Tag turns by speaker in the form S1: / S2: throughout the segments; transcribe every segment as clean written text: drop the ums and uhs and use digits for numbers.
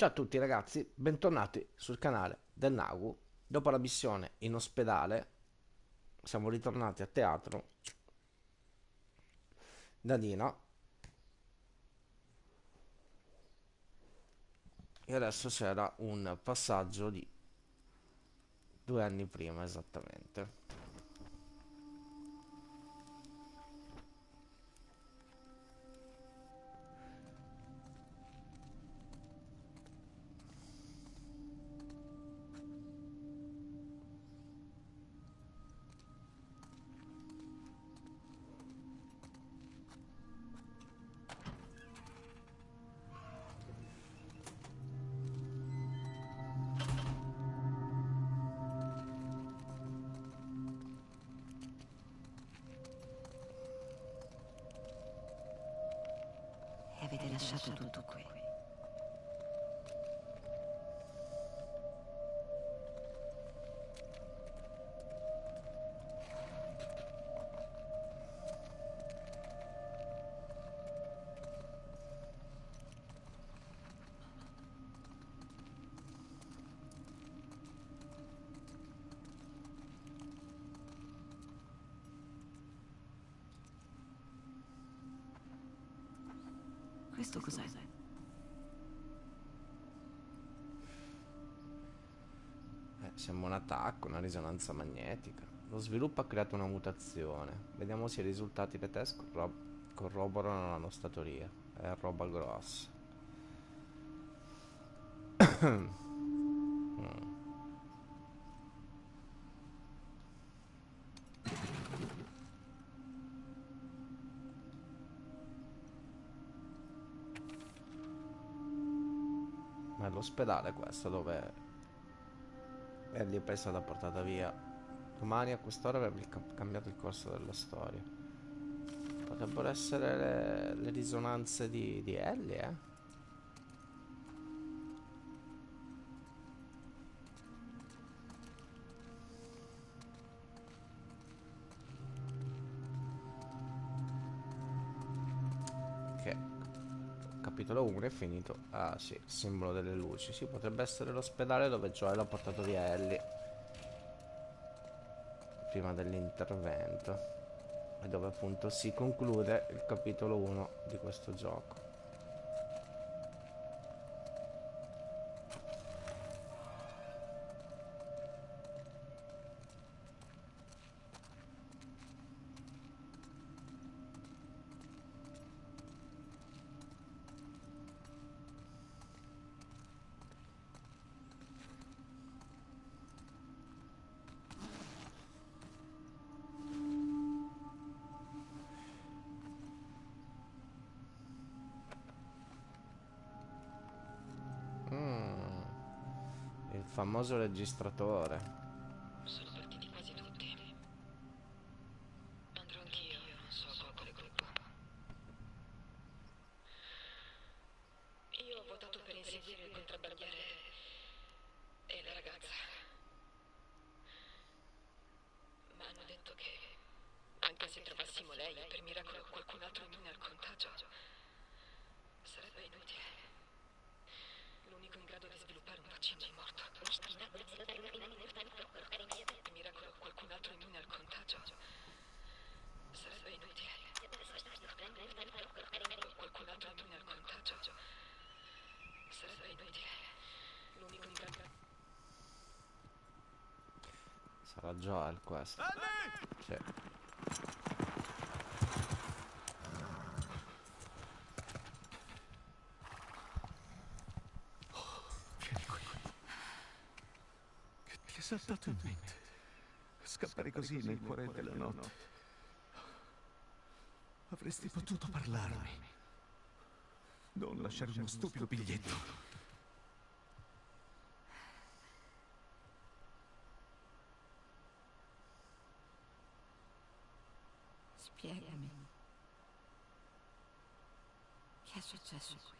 S1: Ciao a tutti ragazzi, bentornati sul canale del Nagu. Dopo la missione in ospedale siamo ritornati a teatro da Dina e adesso c'era un passaggio di 2 anni prima esattamente.
S2: E avete lasciato tutto qui. Questo cos'è?
S1: Sembra un attacco, una risonanza magnetica. Lo sviluppo ha creato una mutazione. Vediamo se i risultati dei test corroborano la nostra teoria. È roba grossa. Ma è l'ospedale questo dove Ellie è stata portata via. Domani a quest'ora avrebbe cambiato il corso della storia. Potrebbero essere le risonanze di Ellie, eh? Che capitolo 1 è finito. Ah sì, il simbolo delle luci. Sì, potrebbe essere l'ospedale dove Joel ha portato via Ellie prima dell'intervento. E dove appunto si conclude il capitolo 1 di questo gioco. Il famoso registratore.
S3: Sono partiti quasi tutti. Andrò anch'io, non so a quale gruppo. Io ho votato per inseguire il contrabbandiere e la ragazza. Ma hanno detto che anche se trovassimo lei e per miracolo qualcun altro immune al contagio, sarebbe inutile. L'unico in grado di sviluppare un vaccino è morto. Per miracolo qualcun altro immune al contagio, sarebbe inutile. Qualcun altro immune al contagio, sarebbe inutile. L'unico in grado...
S1: Sarà Joel questo. Sì.
S4: Vieni qui. Che ti è saltato in mente? Scappare così nel cuore della notte. Avresti potuto parlarmi. Non lasciare uno stupido biglietto.
S2: Spiegami. Che è successo qui?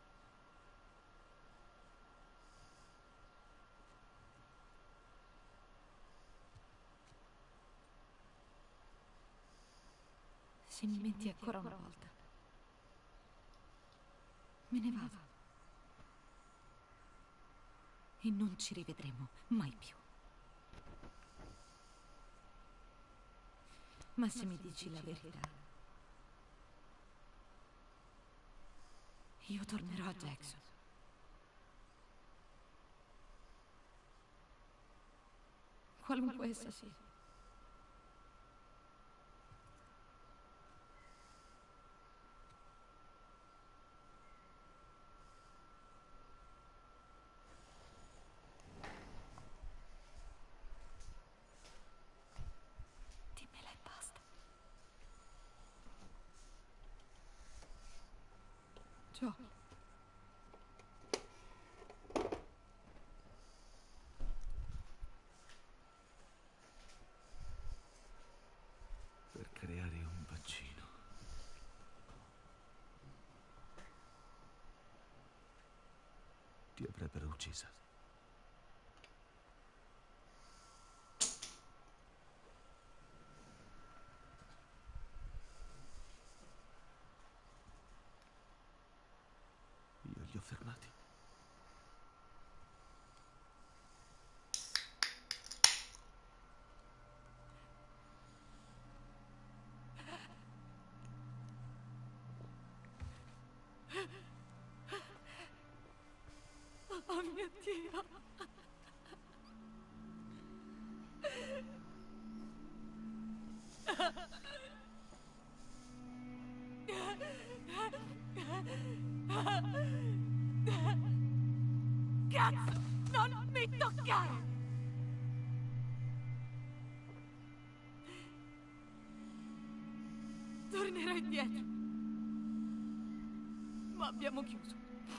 S2: Se mi metti ancora una volta, me ne vado. e non ci rivedremo mai più. Ma se mi dici la verità, io tornerò a Jackson. Qualunque essa sia. Dimmela e basta. Joel.
S4: Per creare un vaccino. Ti avrebbero uccisa. Io li ho fermati.
S2: Oh mio Dio! Cazzo! Non mi toccare! Tornerò indietro. Ma abbiamo chiuso.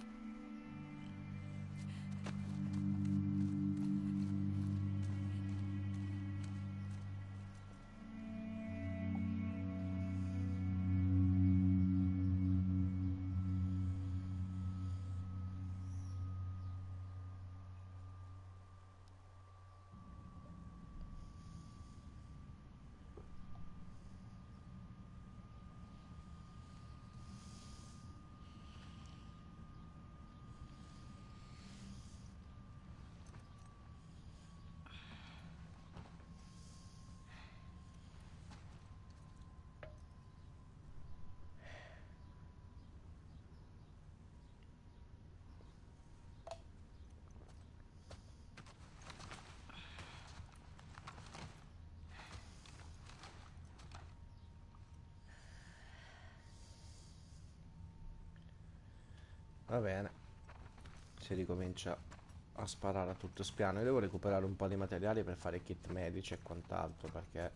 S1: Va bene, si ricomincia a sparare a tutto spiano. Io devo recuperare un po' di materiali per fare kit medici e quant'altro, perché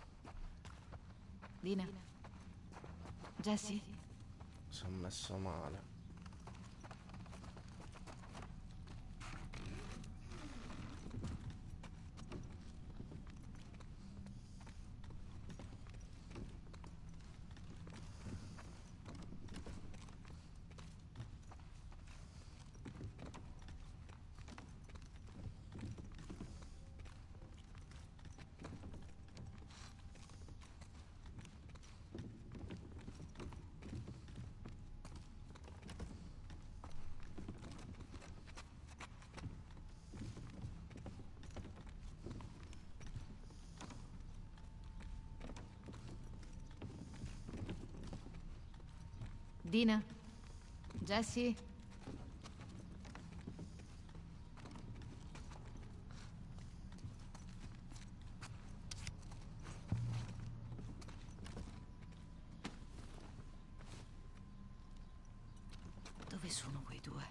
S2: Dina? Jesse?
S1: sono messo male.
S2: Dina? Jesse? Dove sono quei due?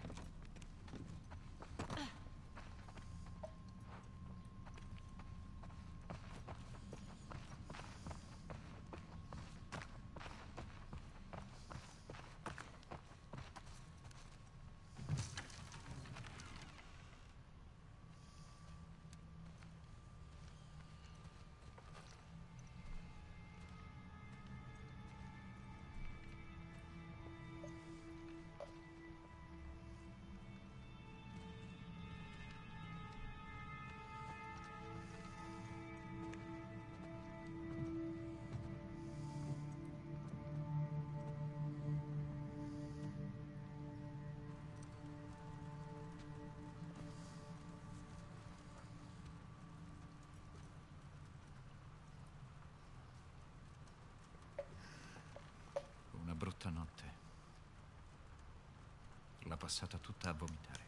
S4: passata tutta a vomitare.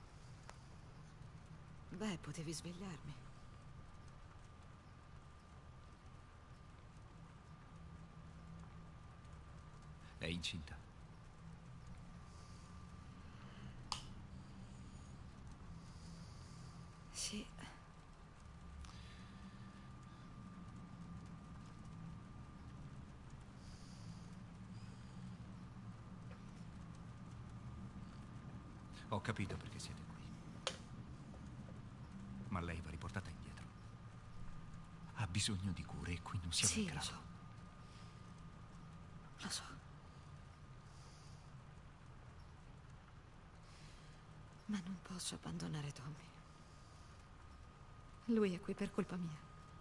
S2: Beh, potevi svegliarmi.
S4: È incinta.
S2: Sì.
S4: Ho capito perché siete qui. Ma lei va riportata indietro. Ha bisogno di cure e qui non siamo in
S2: Sì, lo
S4: grado.
S2: so. Lo so. Ma non posso abbandonare Tommy. Lui è qui per colpa mia.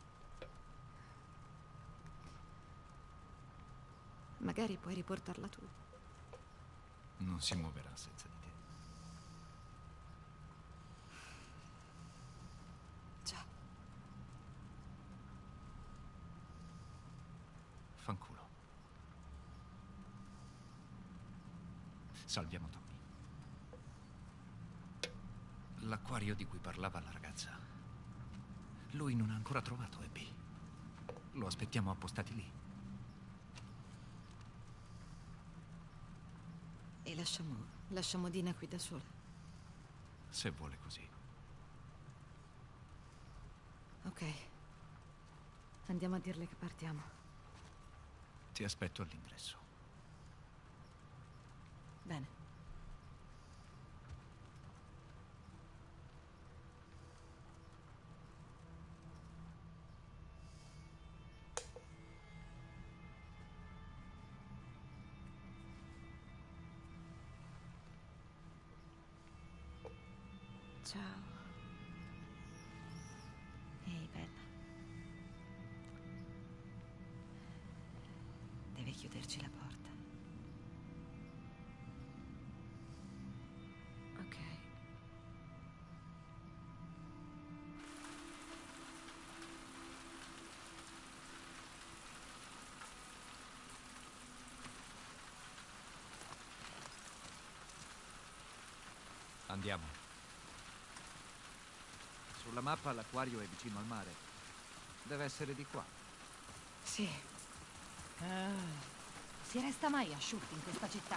S2: Magari puoi riportarla tu.
S4: Non si muoverà senza di te.
S2: Già.
S4: Fanculo. Salviamo Tommy. L'acquario di cui parlava la ragazza. Lui non ha ancora trovato Abby. Lo aspettiamo appostati lì.
S2: E lasciamo Dina qui da sola.
S4: Se vuole così.
S2: Ok. Andiamo a dirle che partiamo.
S4: Ti aspetto all'ingresso.
S2: Bene. Ciao. Ehi, bella. Deve chiuderci la porta. Ok.
S4: Andiamo. Sulla mappa l'acquario è vicino al mare. Deve essere di qua.
S2: Sì. Si resta mai asciutti in questa città?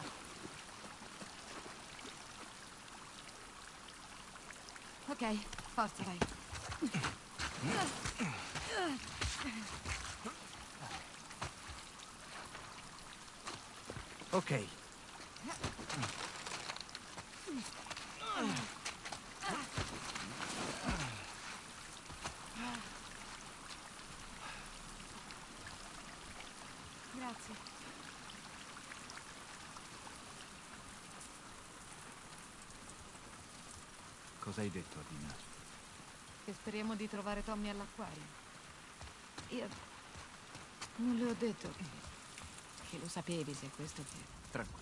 S2: Ok, forza, vai.
S4: Ok.
S2: Grazie.
S4: Cosa hai detto a Dina?
S2: Che speriamo di trovare Tommy all'acquario. Io non le ho detto che lo sapevi, se è questo che...
S4: Tranquilla.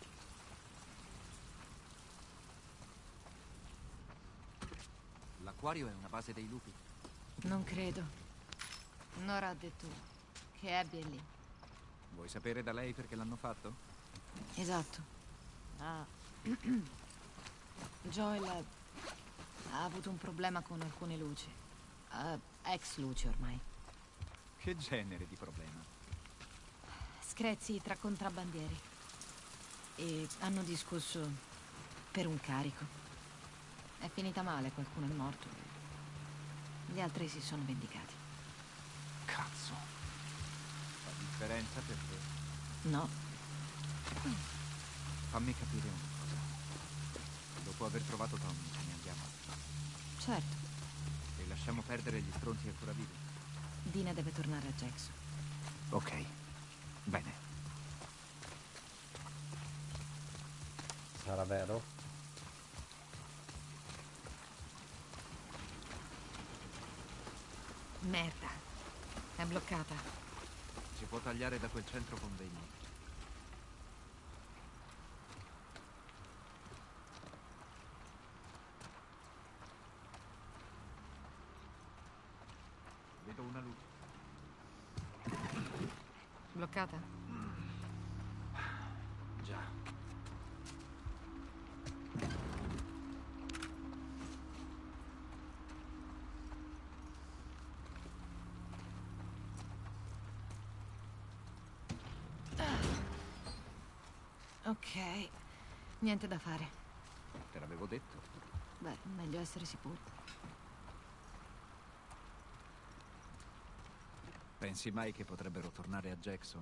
S4: L'acquario è una base dei lupi.
S2: Non credo. Nora ha detto che Abby è lì.
S4: Vuoi sapere da lei perché l'hanno fatto?
S2: Esatto. Ah. Joel ha avuto un problema con alcune luci. Ex luci ormai.
S4: Che genere di problema?
S2: Screzi tra contrabbandieri. E hanno discusso per un carico. È finita male, qualcuno è morto. Gli altri si sono vendicati.
S4: Cazzo. Fa differenza per te?
S2: No,
S4: Fammi capire una cosa. Dopo aver trovato Tommy, ce ne andiamo.
S2: certo.
S4: E lasciamo perdere gli stronzi ancora vivi.
S2: Dina deve tornare a Jackson.
S4: Ok. Bene.
S1: Sarà vero?
S2: Merda. È bloccata.
S4: Si può tagliare da quel centro convegni. Vedo una luce.
S2: Bloccata?
S4: Già.
S2: Ok, niente da fare.
S4: Te l'avevo detto.
S2: Beh, meglio essere sicuri.
S4: Pensi mai che potrebbero tornare a Jackson?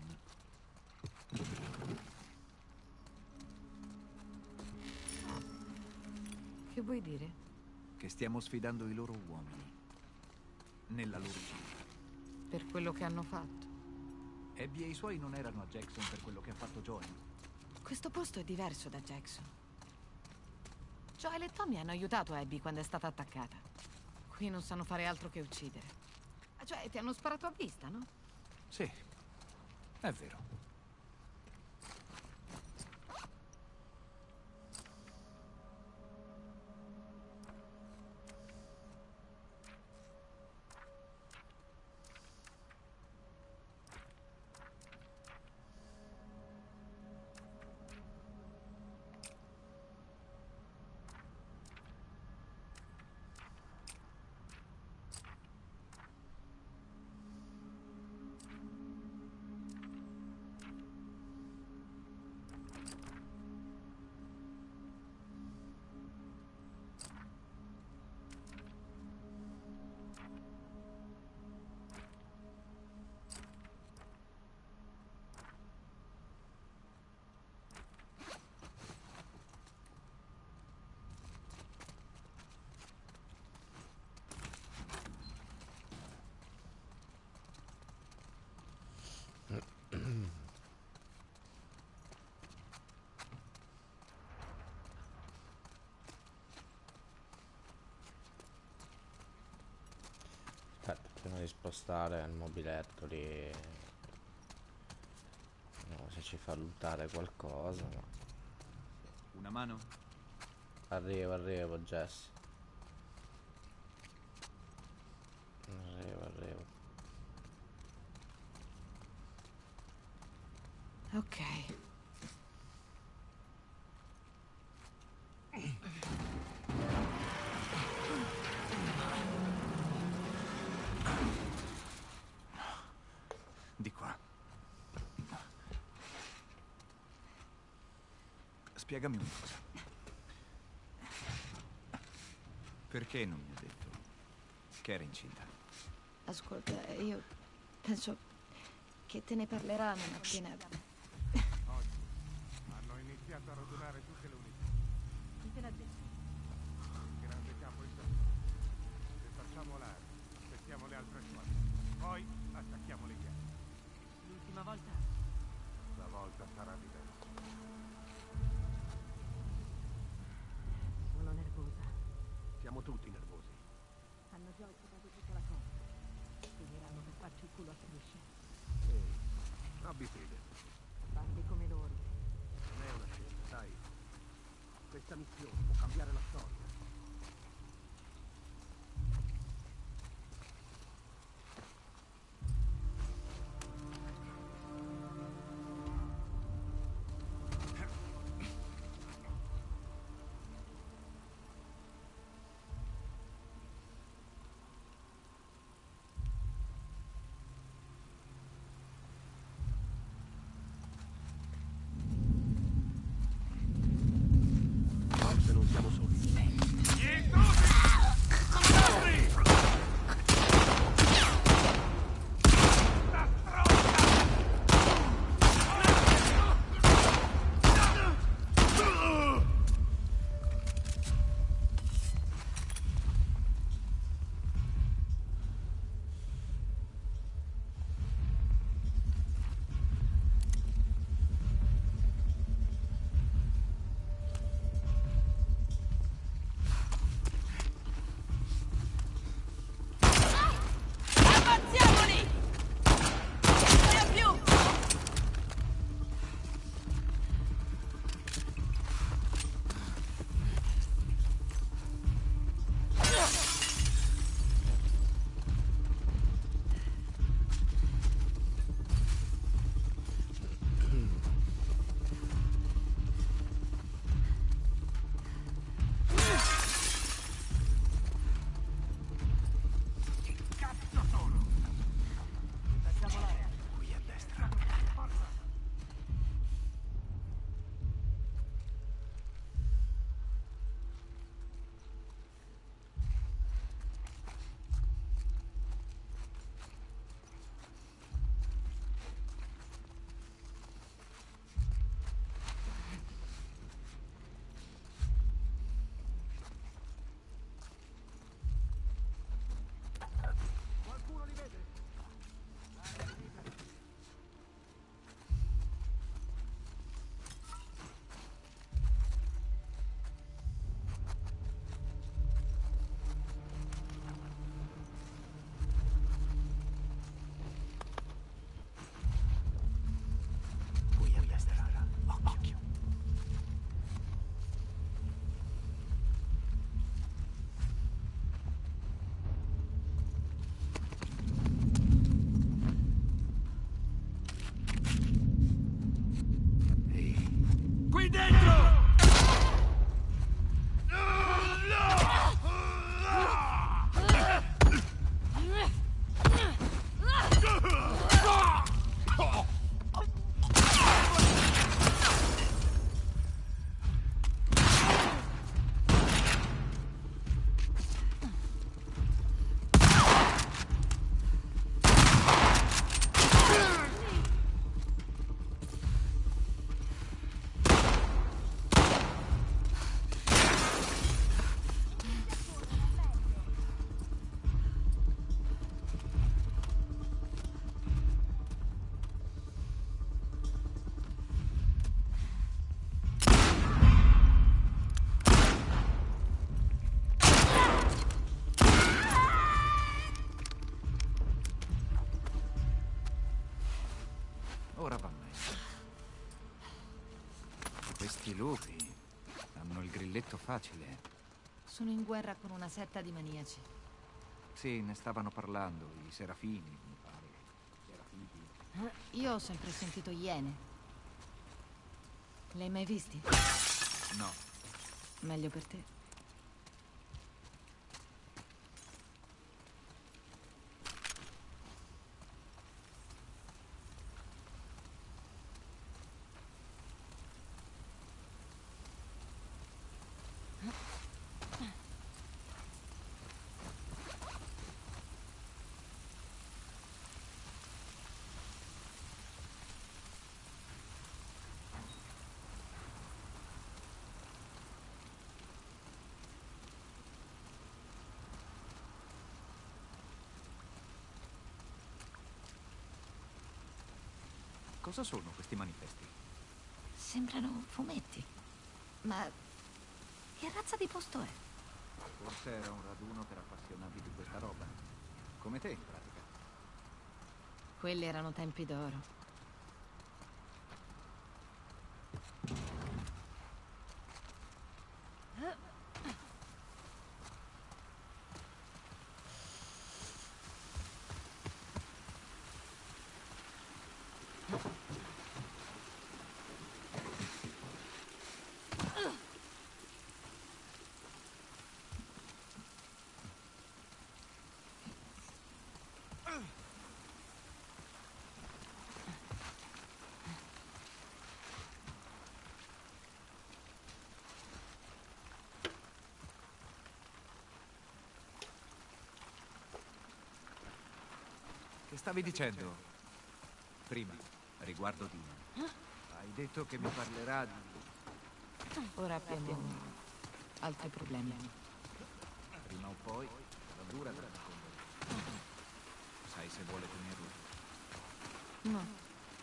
S2: Che vuoi dire?
S4: Che stiamo sfidando i loro uomini. Nella loro città.
S2: Per quello che hanno fatto.
S4: Abby e i suoi non erano a Jackson per quello che ha fatto Joel.
S2: Questo posto è diverso da Jackson. Joel e Tommy hanno aiutato Abby quando è stata attaccata. Qui non sanno fare altro che uccidere. Cioè, ti hanno sparato a vista, no?
S4: Sì, è vero.
S1: Aspetta, prima di spostare il mobiletto lì. Vediamo se ci fa lootare qualcosa. Ma...
S4: Una mano?
S1: Arrivo, Jess. Arrivo.
S2: Ok.
S4: Di qua. Spiegami una cosa. Perché non mi ha detto che era incinta?
S2: Ascolta, io penso che te ne parlerà non appena...
S5: Oggi hanno iniziato a radunare tutte le unità.
S2: Chi te l'ha detto?
S5: Il grande capo intanto. Se facciamo l'aereo, aspettiamo le altre squadre. Poi attacchiamo le ghiande.
S2: L'ultima volta?
S5: Stavolta sarà diverso.
S2: Sono nervosa.
S5: Siamo tutti nervosi.
S2: Hanno già occupato tutta la costa. Finiranno per farci il culo a strisce.
S5: Ehi, abbi fede.
S2: Parli come loro.
S5: Non è una scelta, sai. Questa missione può cambiare la storia. Forse non siamo
S4: Questi lupi hanno il grilletto facile.
S2: Sono in guerra con una setta di maniaci.
S4: Sì, ne stavano parlando, i serafini, mi pare. Serafiti.
S2: Io ho sempre sentito iene. Li hai mai visti?
S4: No,
S2: Meglio per te.
S4: cosa sono questi manifesti?
S2: Sembrano fumetti. Ma che razza di posto è?
S4: Forse era un raduno per appassionati di questa roba. Come te, in pratica.
S2: Quelli erano tempi d'oro.
S4: Che stavi dicendo? Prima, riguardo Dina. Hai detto che mi parlerà di...
S2: Ora abbiamo altri problemi.
S4: Prima o poi, la dura da nascondere. Sai se vuole tenerlo.
S2: No.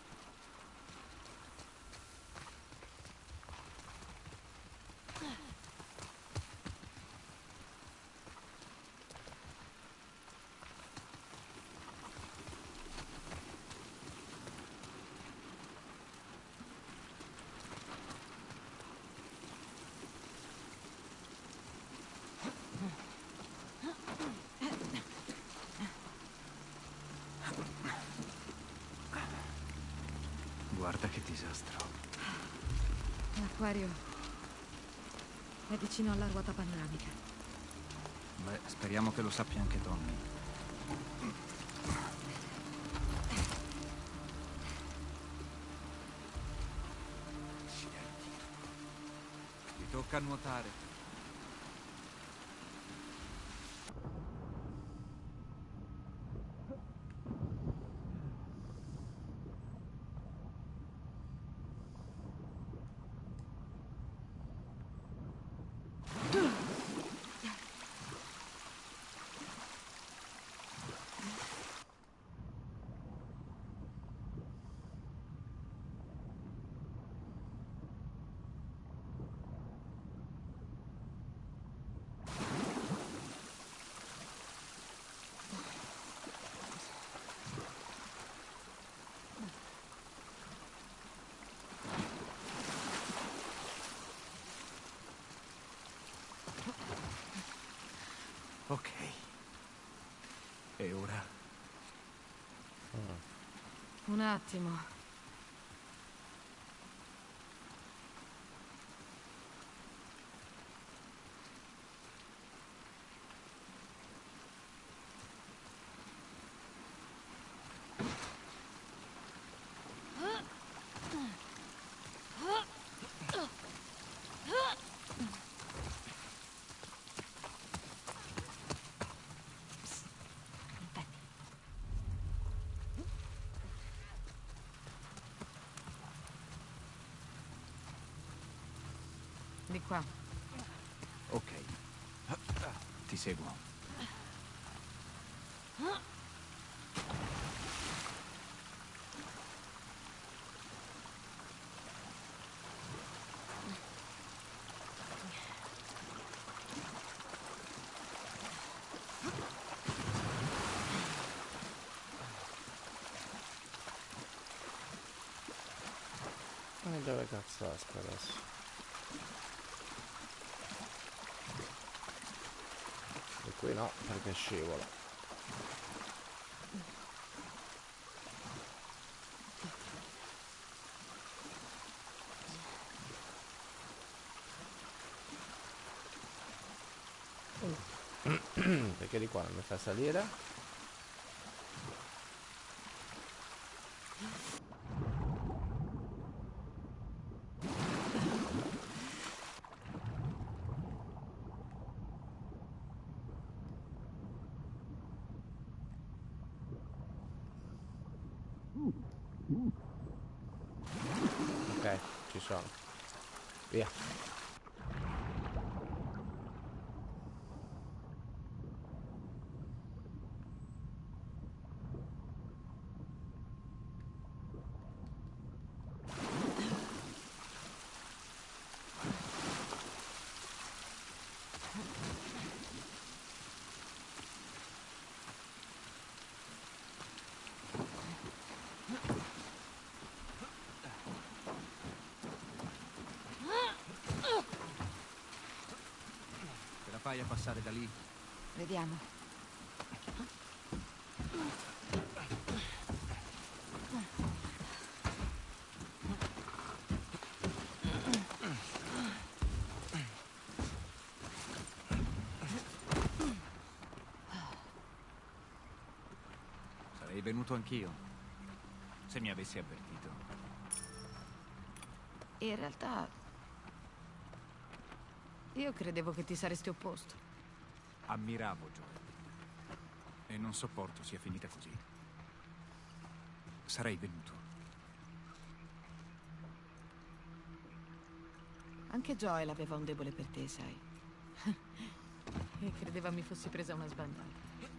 S4: Guarda che disastro.
S2: L'acquario è vicino alla ruota panoramica.
S4: Beh, speriamo che lo sappia anche Tommy. Ti tocca nuotare. Ok. E ora?
S2: Un attimo. Di qua.
S4: Ok. Ti seguo.
S1: E dove cazzo esco adesso? Qui no, perché scivolo. Perché di qua non mi fa salire? Ok, ci sono. Via.
S4: Ce la fai a passare da lì?
S2: Vediamo.
S4: Sarei venuto anch'io, se mi avessi avvertito.
S2: In realtà, io credevo che ti saresti opposto.
S4: Ammiravo Joel. E non sopporto sia finita così. Sarei venuto.
S2: Anche Joel aveva un debole per te, sai. E credeva mi fossi presa una sbandata.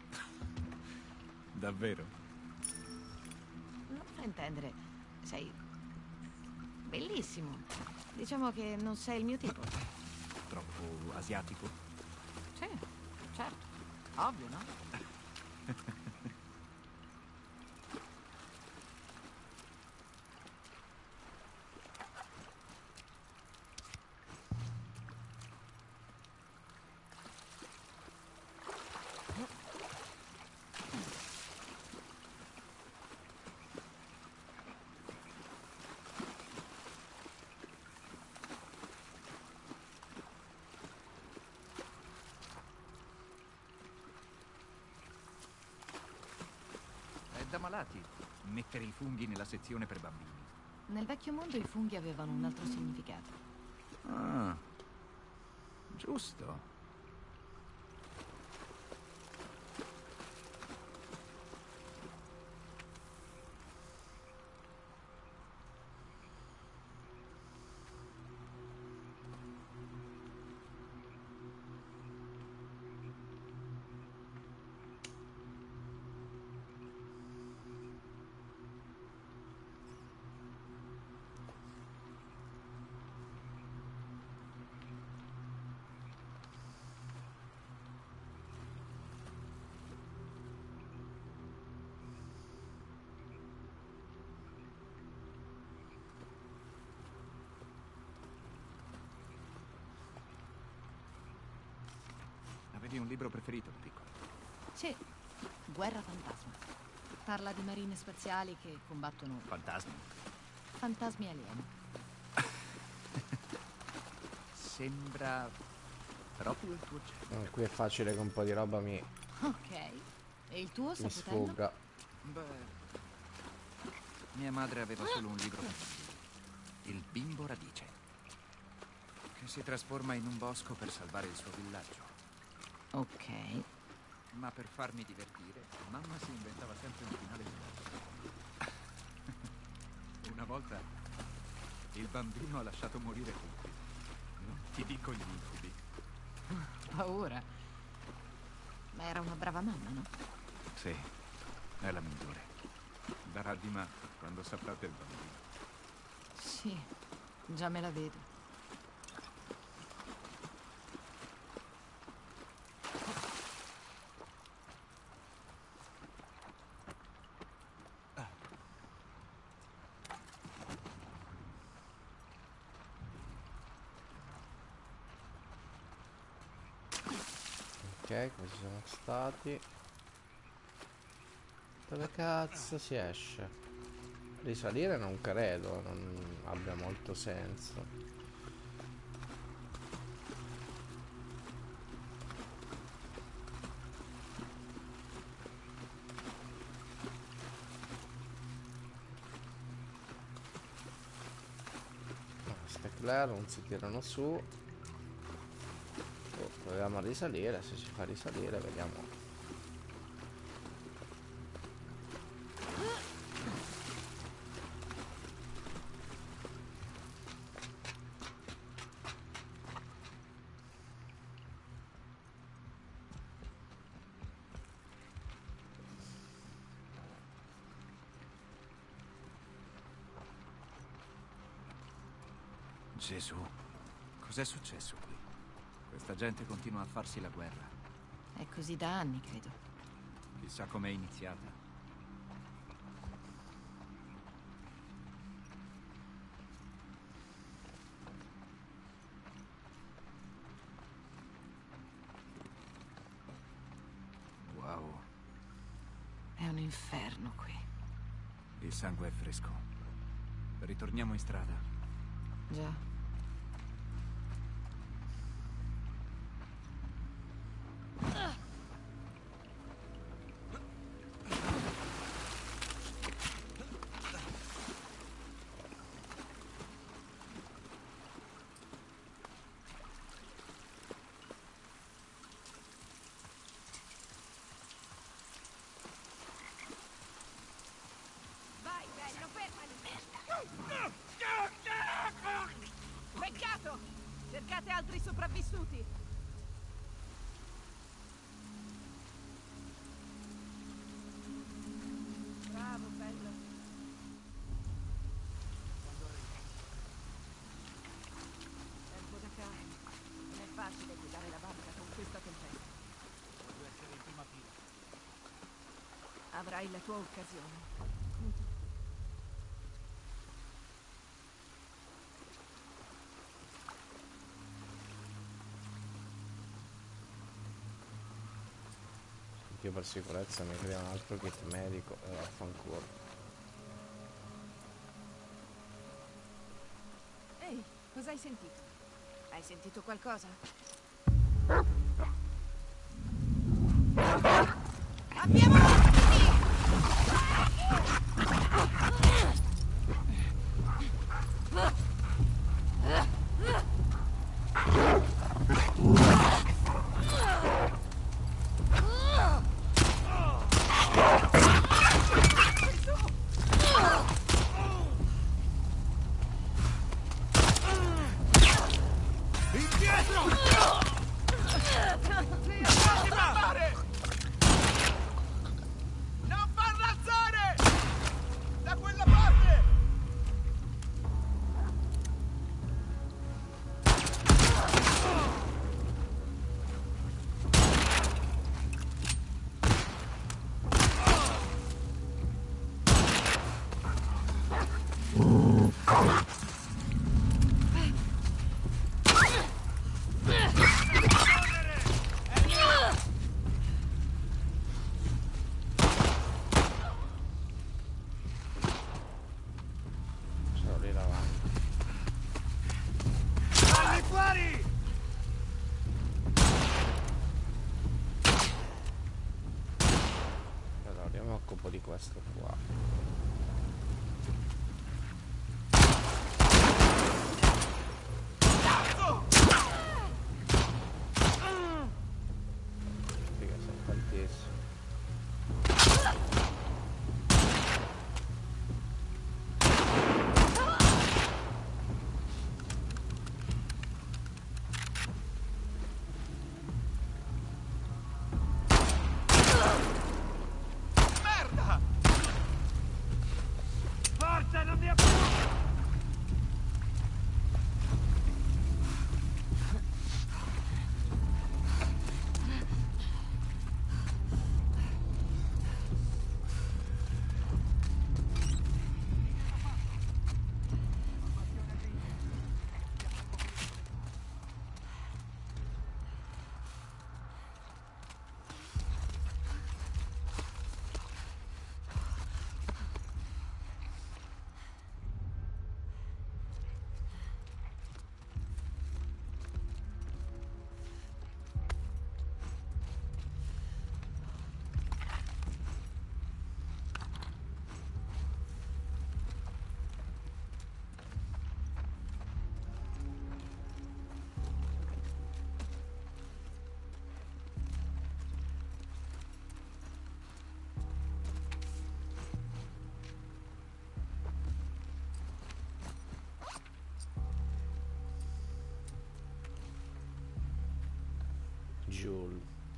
S4: Davvero?
S2: Non fraintendere, sei bellissimo. Diciamo che non sei il mio tipo.
S4: Troppo asiatico?
S2: Sì, certo. Ovvio, no?
S4: È da malati mettere i funghi nella sezione per bambini.
S2: Nel vecchio mondo i funghi avevano un altro significato.
S4: Ah, giusto. Avevi un libro preferito da piccolo?
S2: Sì, Guerra Fantasma. Parla di marine spaziali che combattono
S4: Fantasmi.
S2: fantasmi alieni.
S4: Sembra proprio il tuo genere.
S1: Qui è facile che un po' di roba mi
S2: Ok. E il tuo,
S1: mi
S2: Saputello?
S1: sfugga.
S4: Beh, mia madre aveva solo un libro per bambini. Il bimbo radice, che si trasforma in un bosco per salvare il suo villaggio.
S2: Ok.
S4: Ma per farmi divertire, mamma si inventava sempre un finale diverso. Una volta il bambino ha lasciato morire tutti. Non ti dico gli incubi.
S2: Paura. Ma era una brava mamma, no?
S4: Sì, è la migliore. Darà di matto quando saprà del bambino.
S2: Sì, già me la vedo.
S1: Ok, Ok, questi sono stati. Dove cazzo si esce? Risalire non credo, non abbia molto senso. Queste Claire non si tirano su. Oh, proviamo a risalire, se si fa risalire vediamo.
S4: Gesù, cos'è successo qui? Questa gente continua a farsi la guerra.
S2: È così da anni, credo.
S4: Chissà com'è iniziata. Wow,
S2: È un inferno qui.
S4: il sangue è fresco. Ritorniamo in strada.
S2: Già.
S6: Vai, bello, fermali! Peccato! Cercate altri sopravvissuti! Bravo, bello! Tempo da cane. Non è facile guidare la barca con questa tempesta.
S5: Devo essere in prima fila.
S6: Avrai la tua occasione.
S1: Io per sicurezza mi creo un altro kit medico e vaffanculo.
S6: Ehi, cosa hai sentito? Hai sentito qualcosa? Abbiamo ospiti!
S5: Non farla alzare! Da quella parte!
S1: Sono lì davanti.
S5: Falli fuori!
S1: Allora, io mi occupo di questo qua. Figa, sono tantissimi.
S5: Merda!
S1: Joule.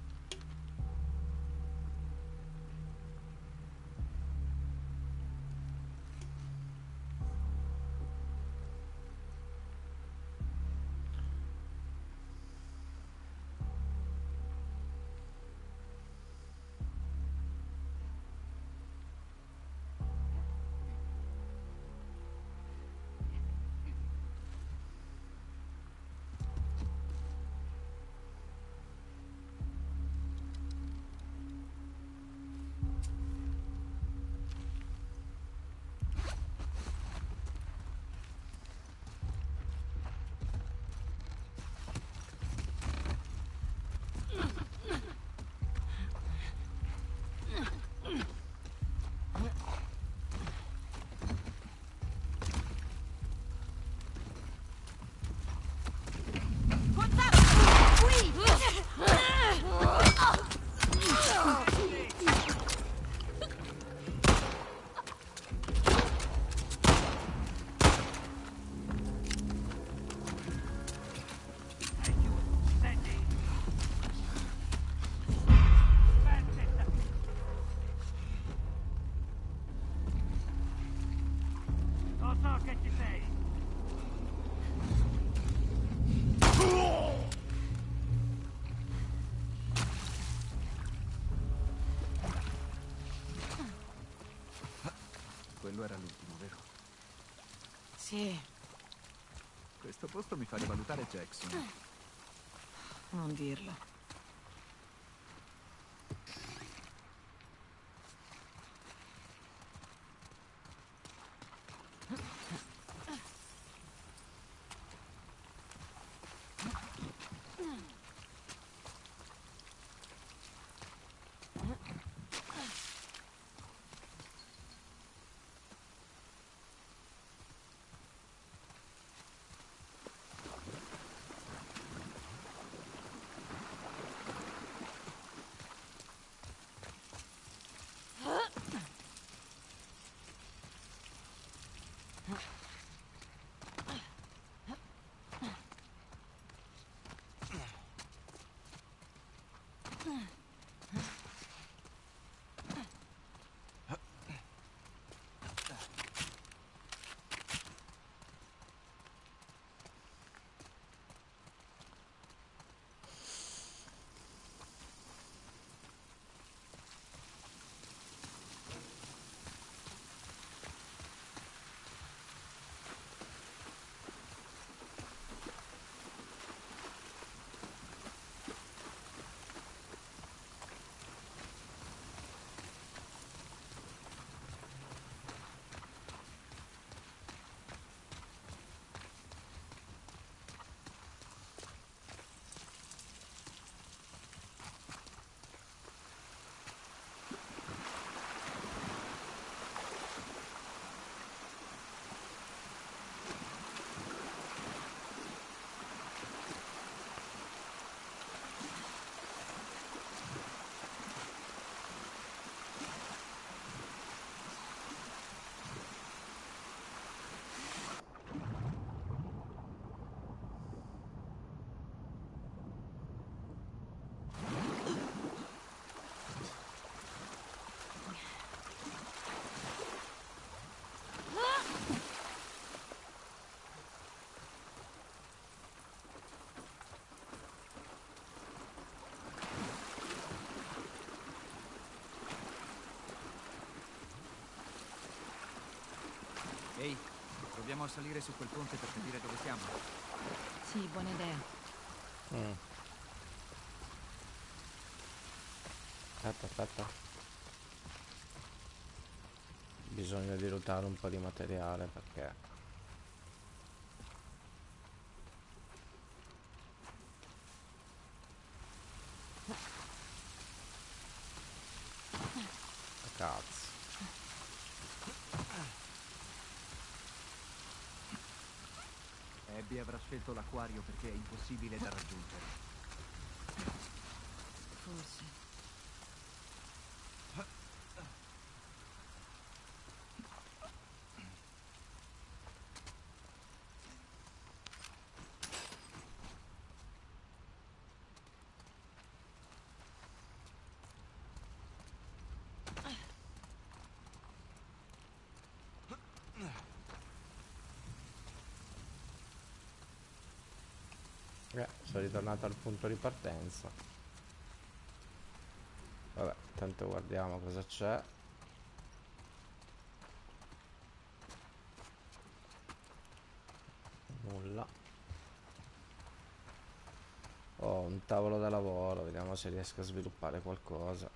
S5: Lo so che ci sei.
S4: Quello era l'ultimo, vero?
S2: Sì,
S4: Questo posto mi fa rivalutare Jackson.
S2: non dirlo.
S4: Ehi, proviamo a salire su quel ponte per capire dove siamo.
S2: Sì, buona idea.
S1: Aspetta. Bisogna di ruotare un po' di materiale perché cazzo.
S4: Abby avrà scelto l'acquario perché è impossibile da raggiungere.
S2: Forse.
S1: Sono ritornato al punto di partenza. Vabbè, intanto guardiamo cosa c'è. Nulla. Ho un tavolo da lavoro, vediamo se riesco a sviluppare qualcosa.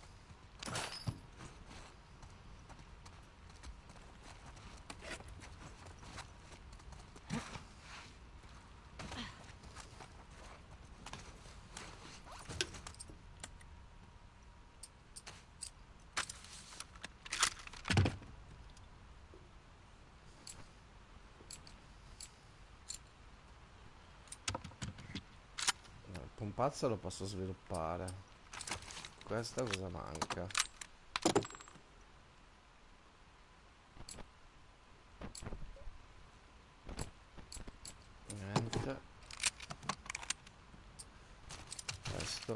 S1: Il pompazzo lo posso sviluppare. Questo cosa manca? Niente. Questo.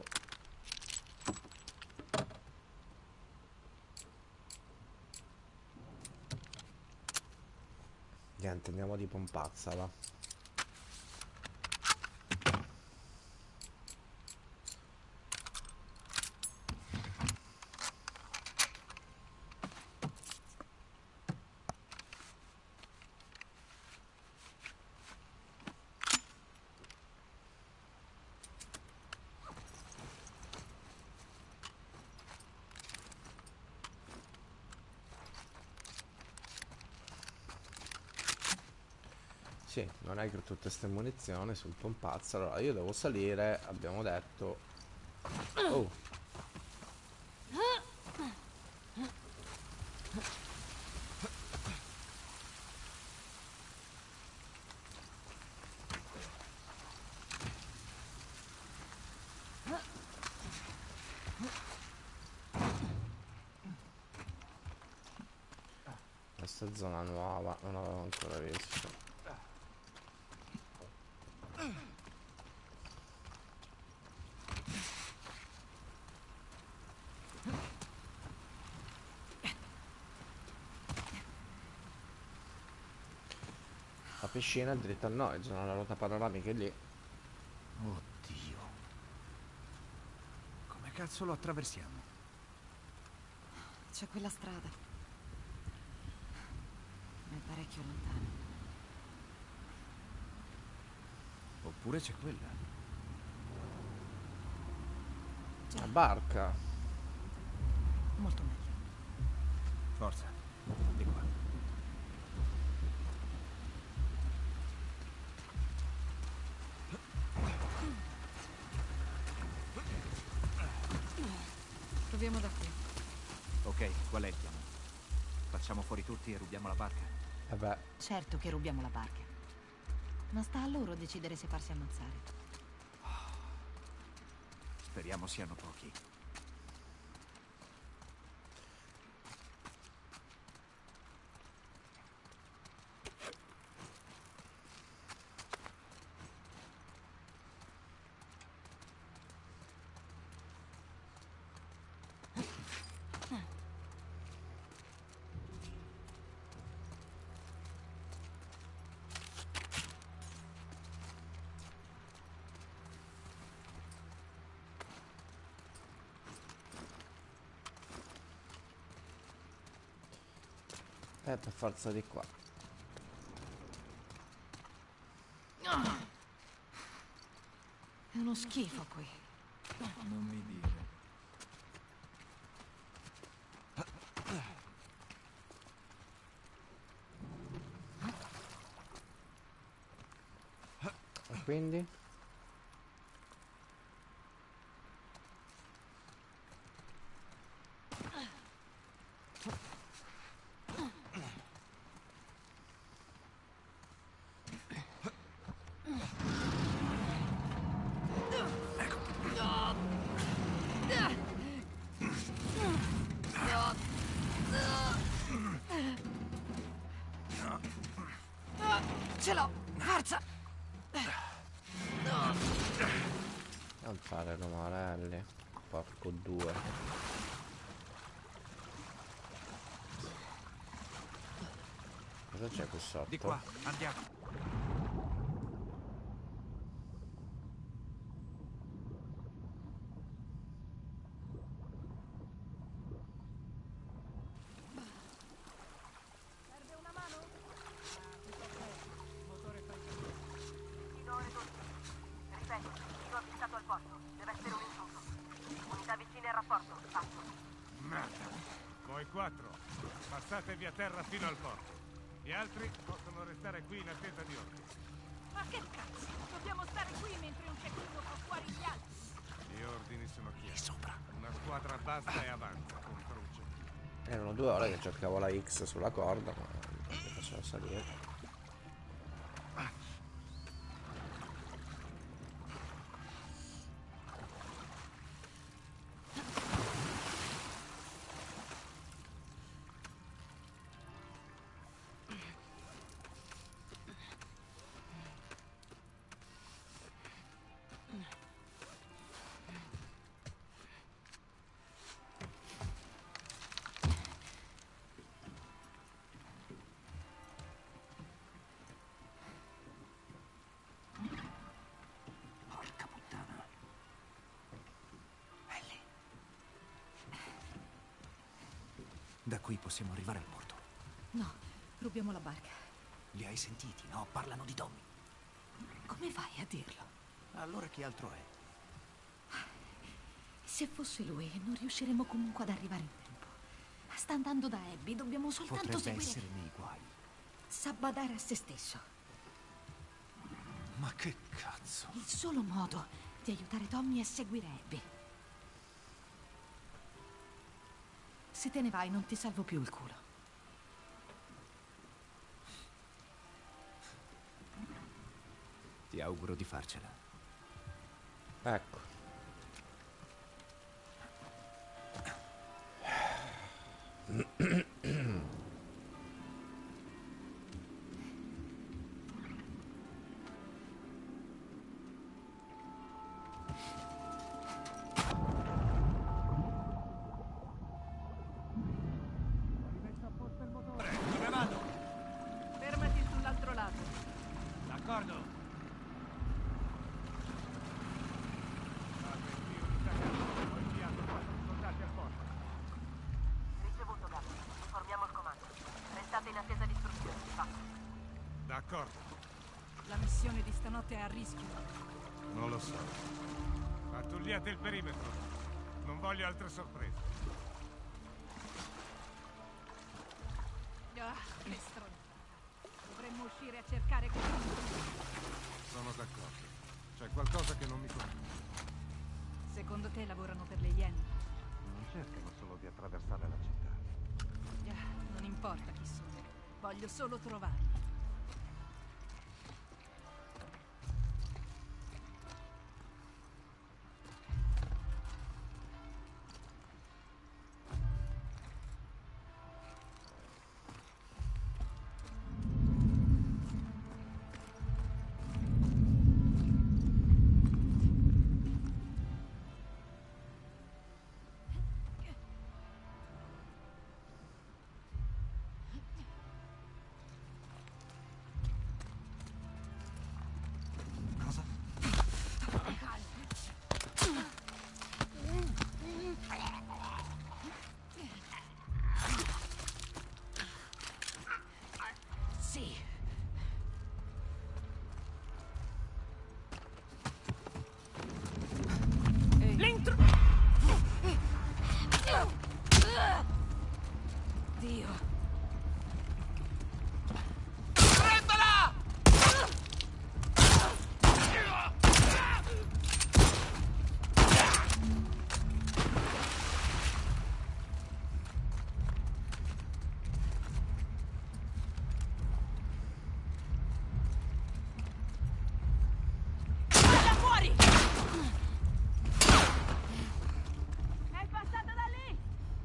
S1: Niente, andiamo di pompazza, va. Sì, non è che tutte queste munizioni sul pompazzo. Allora io devo salire, abbiamo detto. Oh, questa è zona nuova, non l'avevo ancora vista. La piscina è dritta a noi, zona la ruota panoramica è lì.
S4: Oddio. Come cazzo lo attraversiamo?
S2: C'è quella strada. È parecchio lontano.
S4: Oppure c'è quella.
S1: La barca.
S2: Molto meglio.
S4: Forza. Di qua.
S2: Proviamo da qui.
S4: Ok, qual è il piano? Facciamo fuori tutti e rubiamo la barca?
S1: E beh,
S2: Certo che rubiamo la barca. Ma sta a loro decidere se farsi ammazzare.
S4: Speriamo siano pochi.
S1: per forza di qua.
S2: È uno schifo qui.
S4: Non mi dire.
S1: E quindi?
S2: Ce l'ho! Forza!
S1: Non fare rumorelli. Porco due. Cosa c'è qui sotto?
S4: Di qua, andiamo.
S6: porto, passo.
S5: Merda. Voi 4, passatevi a terra fino al porto. Gli altri possono restare qui in attesa di ordini.
S6: Ma che cazzo? Dobbiamo stare qui mentre un cecchino fa fuori gli altri.
S5: Gli ordini sono chiari. Sopra. Una squadra basta e avanza contro un cecchino.
S1: Erano 2 ore che cercavo la X sulla corda, ma non mi faceva salire.
S4: Porca puttana. Ellie. Da qui possiamo arrivare al porto.
S2: No, rubiamo la barca.
S4: Li hai sentiti, no? Parlano di Tommy.
S2: Come fai a dirlo?
S4: Allora chi altro è?
S2: Se fosse lui, non riusciremo comunque ad arrivare in tempo. Sta andando da Abby, dobbiamo soltanto
S4: Potrebbe
S2: seguire.
S4: essere nei guai.
S2: Sa badare a se stesso.
S4: Ma che cazzo?
S2: Il solo modo di aiutare Tommy è seguire Abby. Se te ne vai, non ti salvo più il culo.
S4: Ti auguro di farcela.
S1: Ecco.
S5: Dove vanno?
S6: Fermati sull'altro lato.
S5: D'accordo. Fate qui unità carica, ho inviato 4 soldati al porto.
S6: Ricevuto, Gatto. Informiamo il comando. Restate in attesa di istruzioni. Passo.
S5: D'accordo.
S6: La missione di stanotte è a rischio.
S5: Non lo so. Pattugliate il perimetro. Non voglio altre sorprese.
S6: Ah, che stronzata. Dovremmo uscire a cercare qualcuno.
S5: Sono d'accordo. C'è qualcosa che non mi convince.
S6: Secondo te lavorano per le Iene?
S5: Non cercano solo di attraversare la città.
S6: Ah, non importa chi sono. Voglio solo trovarli.
S2: Sì.
S6: L'intro...
S2: Dio.
S6: Vada fuori! È passata da lì!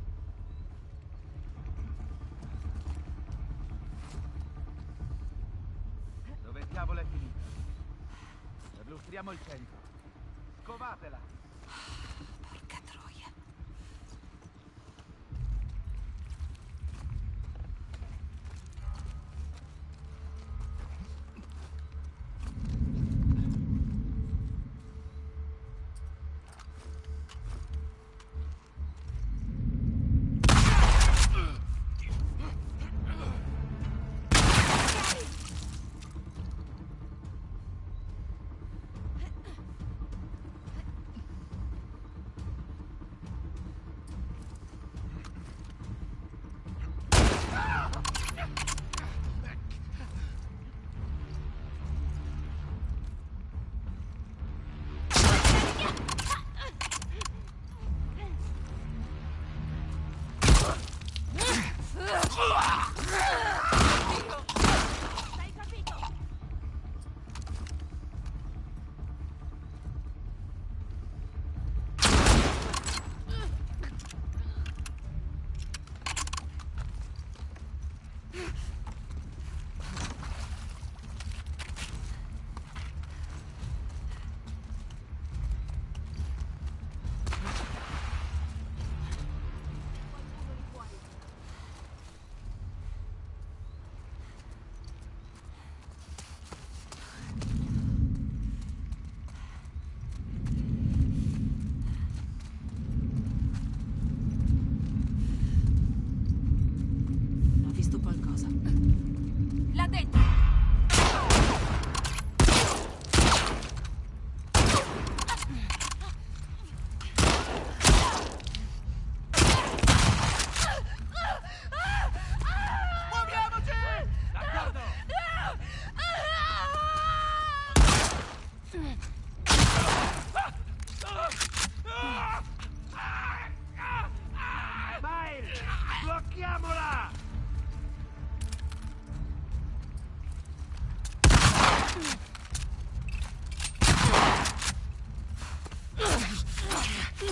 S7: Dove diavolo è finita? Perlustriamo il centro. Scovatela!
S2: Porca troia.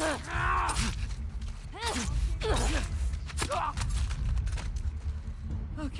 S2: Ok.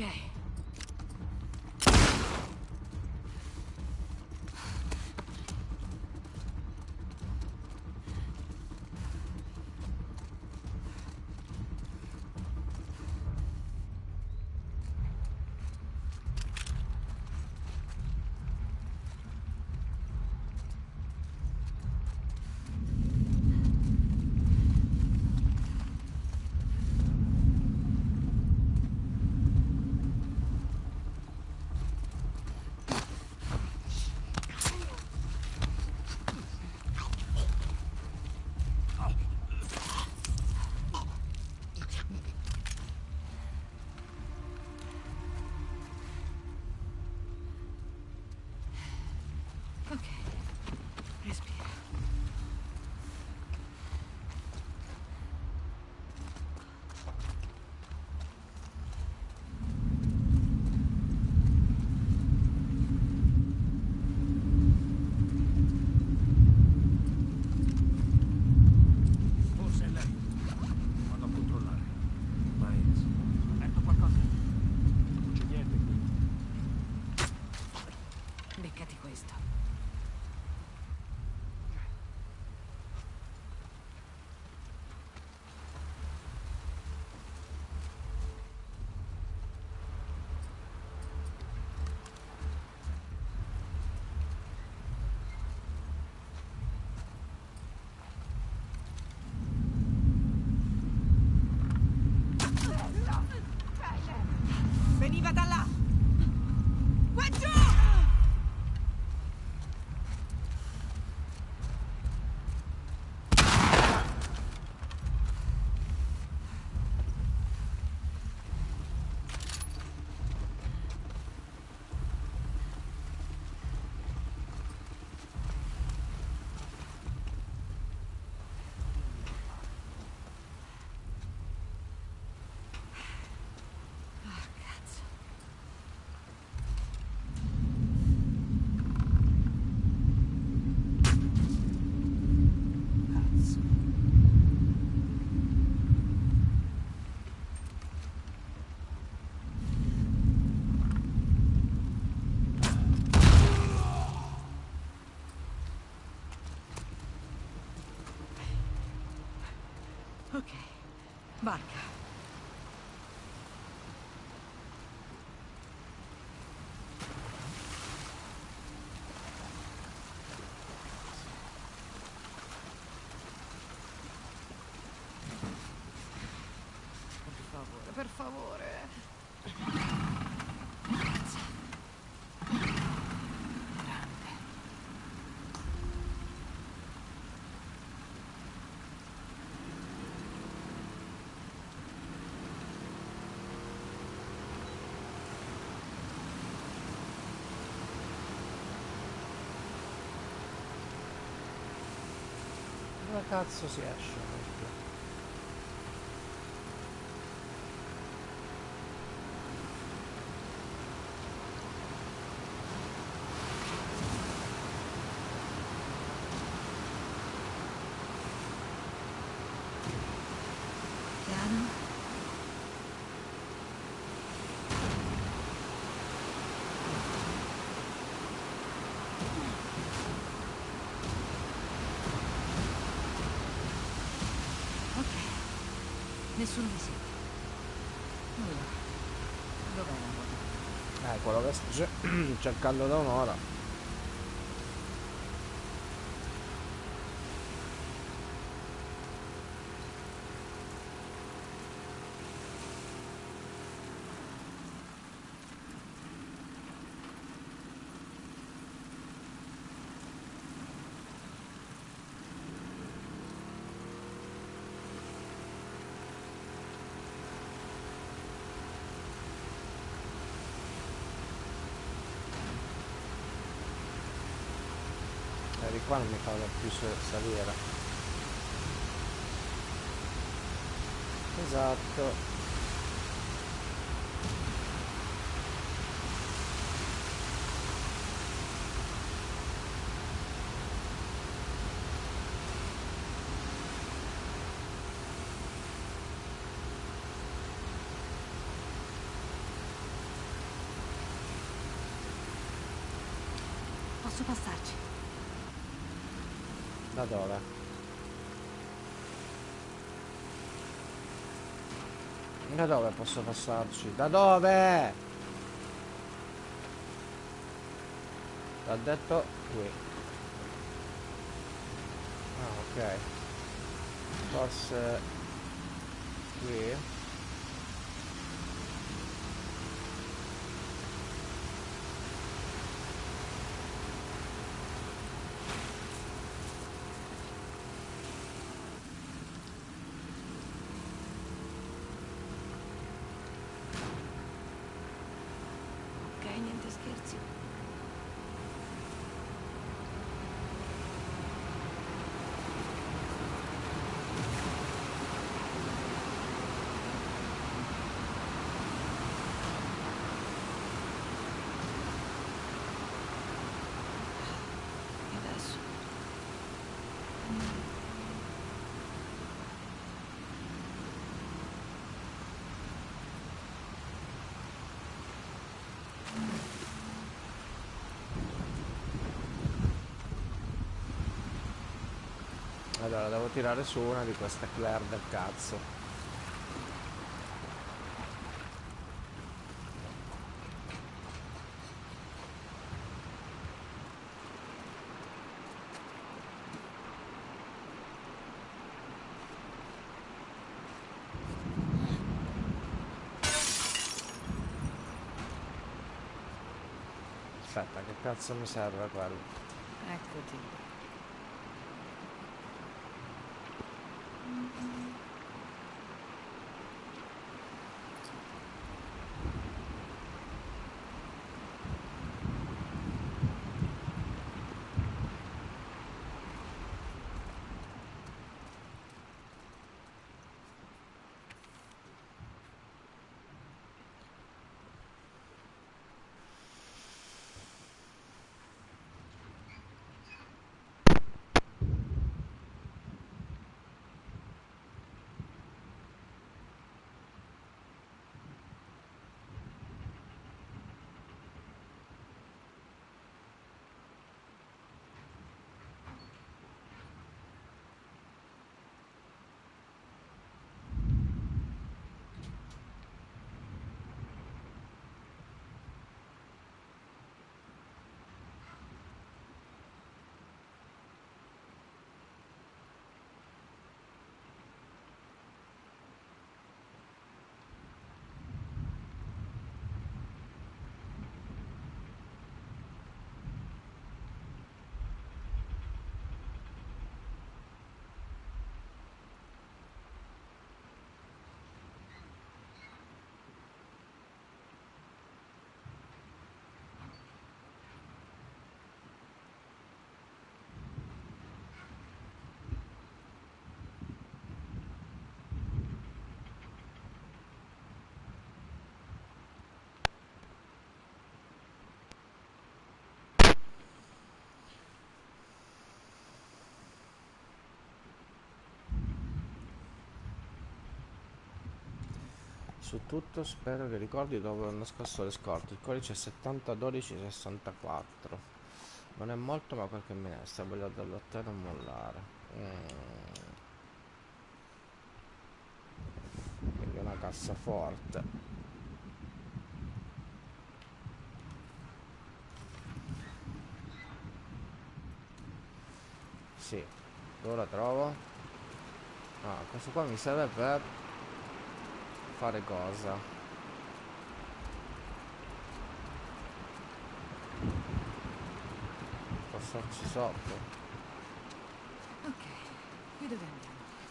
S2: Ok. Respira.
S5: Forse è lei. Vado a controllare. Miles. Aperto qualcosa? Non c'è niente qui.
S2: Beccati questo.
S6: Veniva da là! Qua giù!
S2: Cazzo.
S1: Cazzo.
S2: Ok. Barca. Per favore. Grazie. Grande.
S1: Dove cazzo si esce?
S2: Piano. Ok. Nessuno mi sente. Allora, dov'è la moto?
S1: Quello che sto cercando da un'ora. Di qua non mi fa più salire. Esatto.
S2: Posso passarci.
S1: Da dove? Da dove posso passarci? Da dove? L'ha detto qui. Ah, ok. Forse qui.
S2: Ok, niente scherzi. E adesso?
S1: Allora, devo tirare su una di queste Claire del cazzo. Aspetta, che cazzo mi serve quello?
S2: Eccoti.
S1: Su tutto spero che ricordi dove ho nascosto le scorte. Il codice è 701264. Non è molto ma qualche minestra. Voglio darlo a te, non mollare. Quindi una cassaforte. Sì. Dove la trovo? Ah, questo qua mi serve per fare cosa? Passarci sotto.
S2: Ok, qui dove andiamo?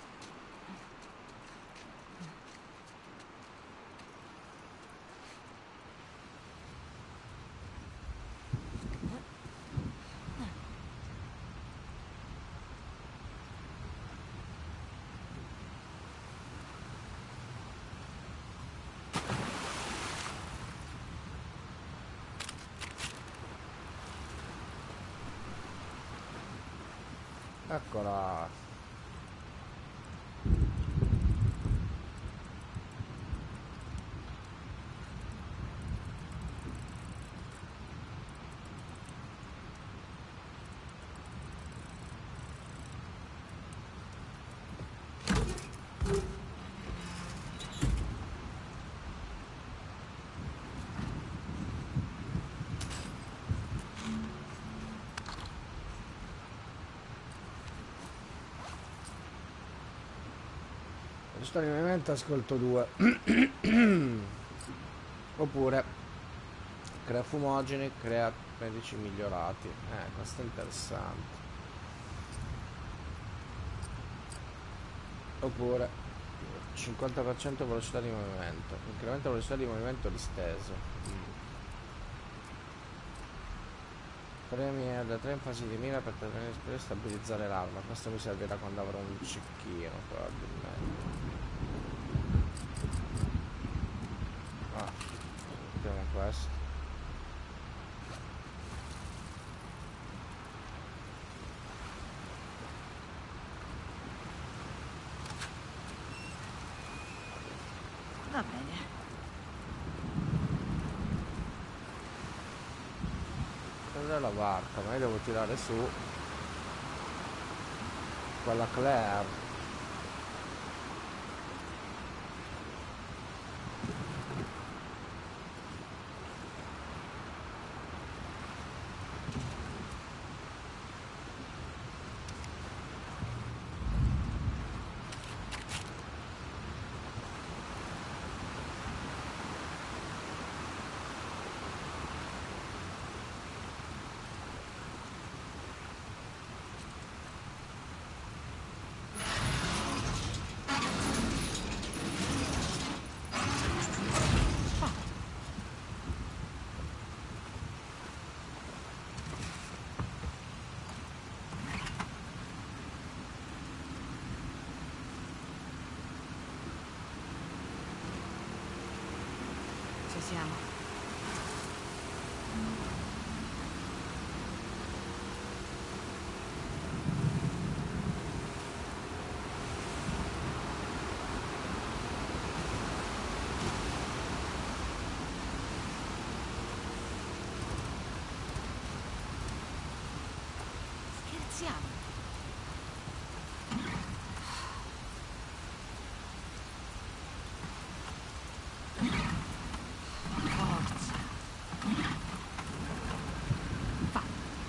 S1: Eccola. Sto in movimento, ascolto 2. Oppure crea fumogeni, crea medici migliorati. Questo è interessante. Oppure 50% velocità di movimento, incrementa la velocità di movimento disteso. Premi L3 in fase di mira per trattenere e stabilizzare l'arma. Questo mi servirà quando avrò un cecchino probabilmente. Mettiamo questo.
S2: Va bene.
S1: Prendere la barca, ma io devo tirare su quella Claire.
S2: Ci siamo. Scherziamo. Forza. Fa.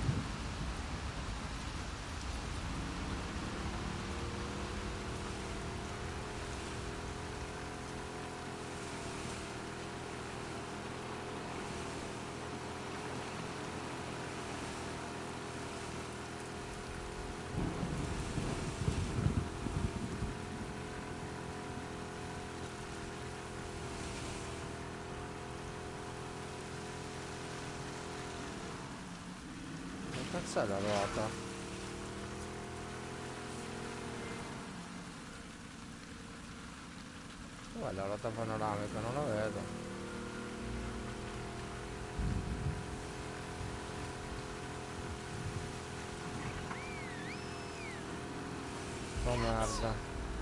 S1: Che cazzo è la ruota? Dov'è la ruota panoramica? Non la vedo. Oh merda.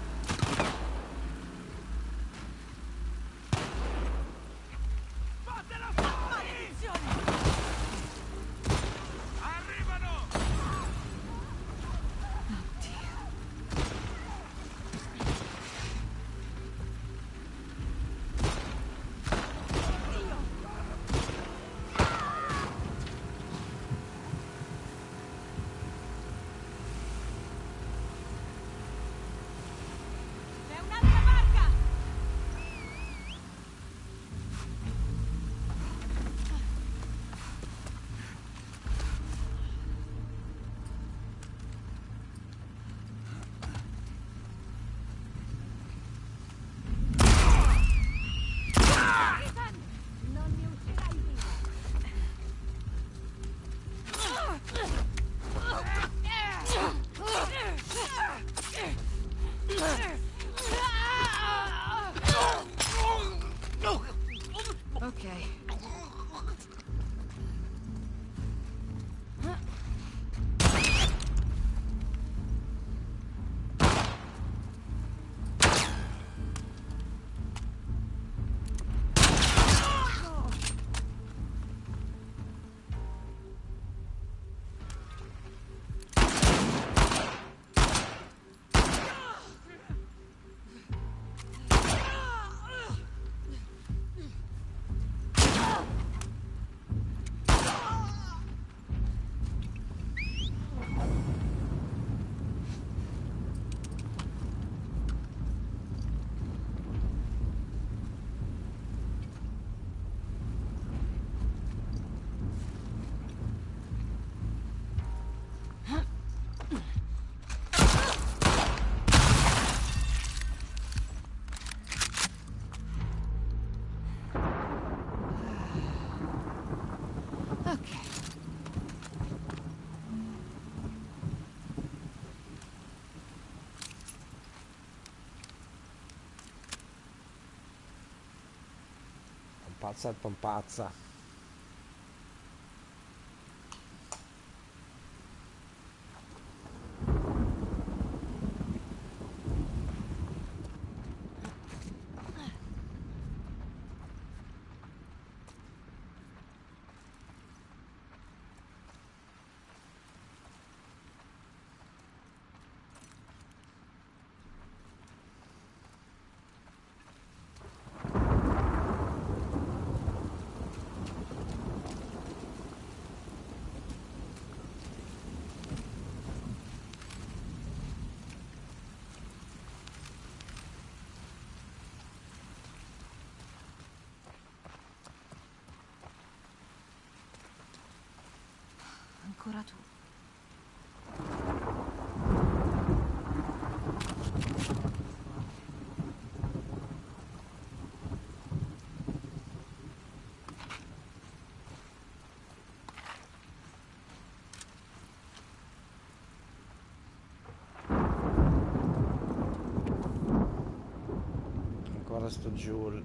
S6: C'è un'altra barca! Ethan, non mi uscirai vivo!
S2: Ok.
S1: Pazza e pompazza.
S2: Ancora tu.
S1: Ancora sto Jules.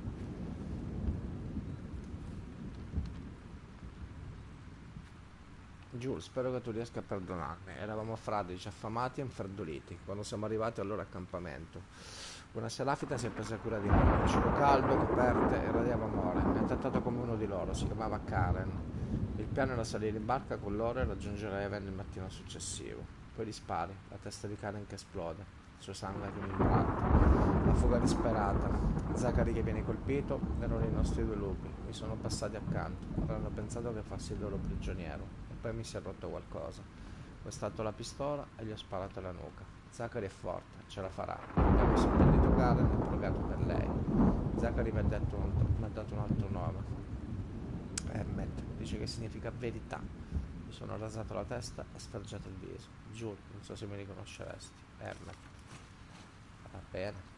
S1: Jules, spero che tu riesca a perdonarmi. Eravamo fradici, affamati e infreddoliti quando siamo arrivati al loro accampamento. Una serafita si è presa cura di noi. Cibo caldo, coperte, irradiava amore. Mi ha trattato come uno di loro, si chiamava Karen. Il piano era salire in barca con loro e raggiungere Even il mattino successivo. Poi gli spari, la testa di Karen che esplode, il suo sangue che mi imbratta. La fuga disperata. Zachary che viene colpito, erano i nostri due lupi. Mi sono passati accanto. Avranno pensato che fossi il loro prigioniero. Poi mi si è rotto qualcosa. Ho estratto la pistola e gli ho sparato alla nuca. Zachary è forte, ce la farà. Abbiamo seppellito Karen e pagato per lei. Zachary mi ha dato un altro nome. Emmet, dice che significa verità. Mi sono rasato la testa e sfregiato il viso. Giuro, non so se mi riconosceresti. Emmet. Va bene.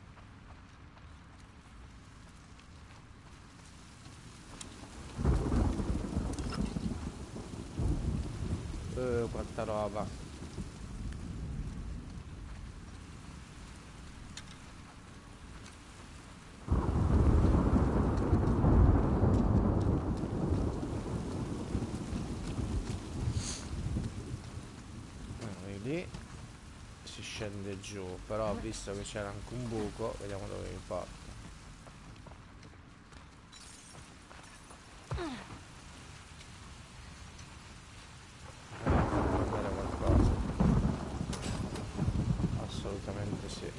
S1: Quanta roba. Lì si scende giù, però visto che c'era anche un buco, vediamo dove mi porta. Prendere qualcosa. Assolutamente sì.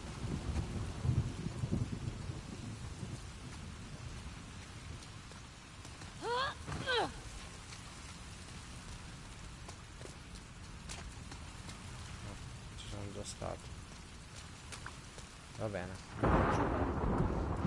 S1: Ci sono già stato. Va bene, andiamo giù.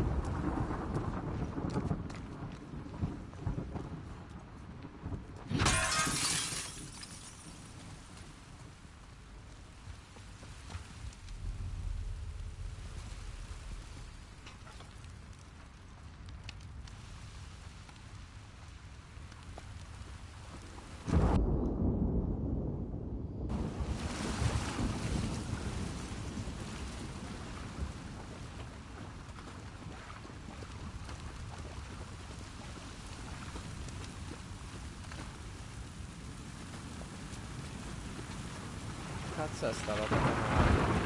S1: Cazzo è sta roba?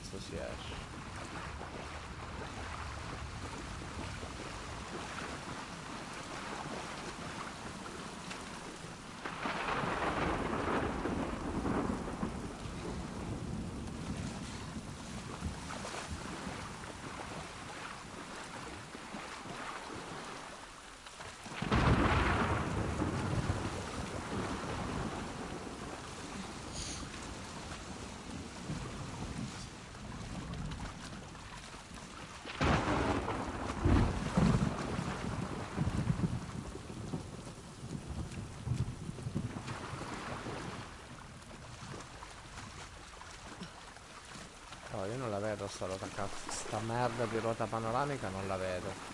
S1: cazzo si esce? No, io non la vedo sta ruota cazzo, sta merda di ruota panoramica non la vedo.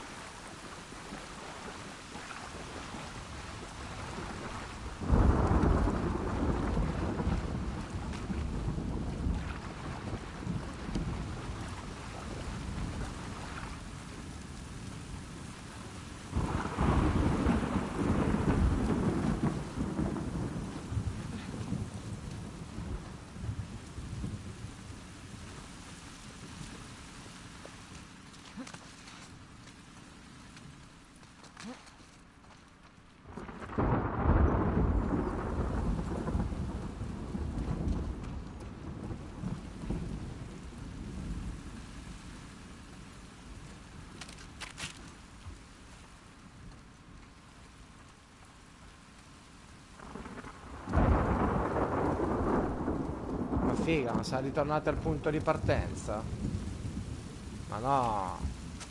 S1: Ma figa, ma siamo ritornati al punto di partenza? Ma no!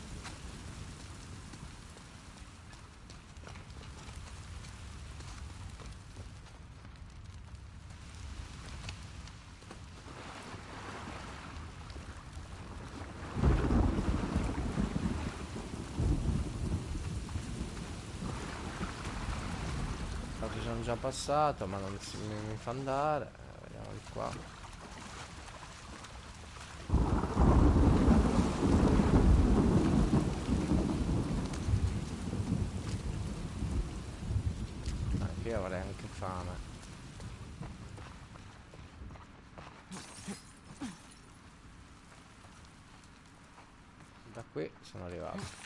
S1: Ci sono già passato, ma non mi fa andare. Vediamo di qua. Anche io avrei anche fame. Da qui sono arrivato.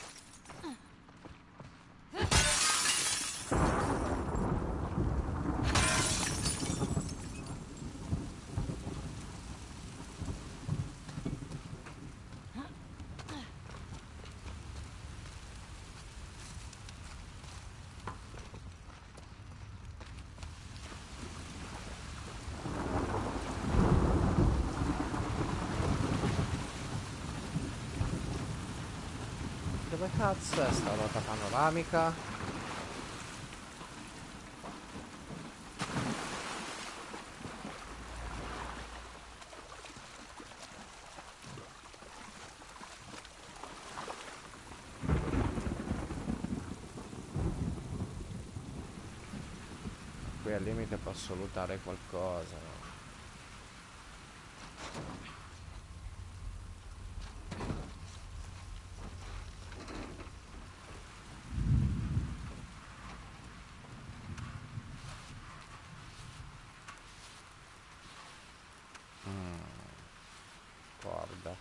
S1: Dove cazzo è sta ruota panoramica? Qui al limite posso lootare qualcosa, no? Guarda.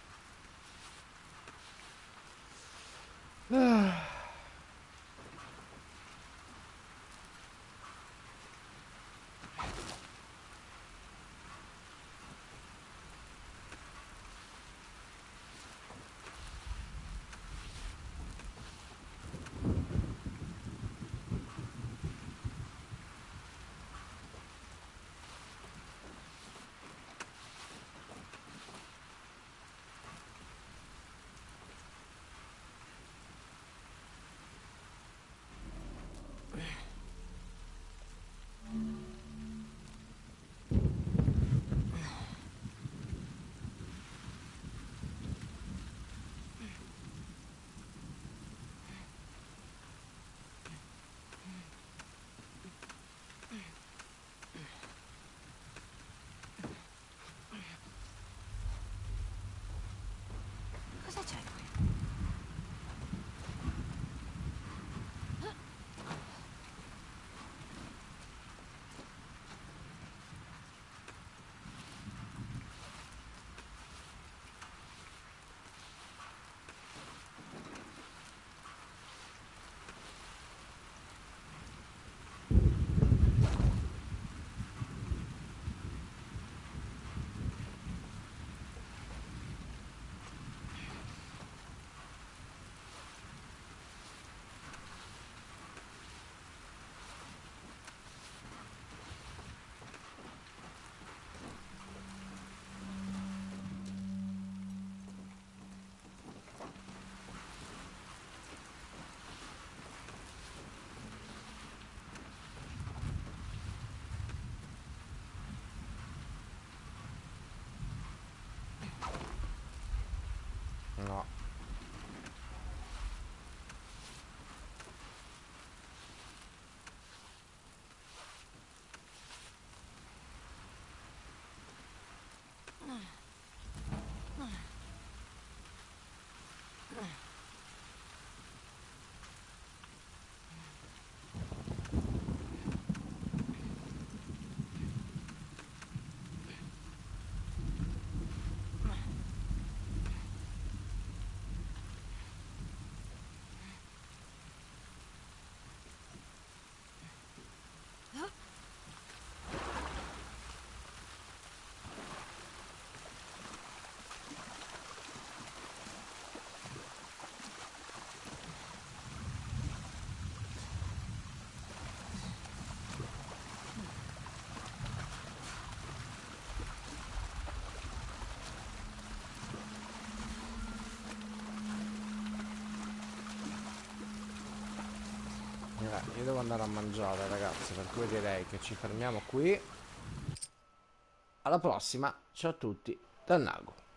S1: Io devo andare a mangiare, ragazzi, per cui direi che ci fermiamo qui. Alla prossima, ciao a tutti dal Nago.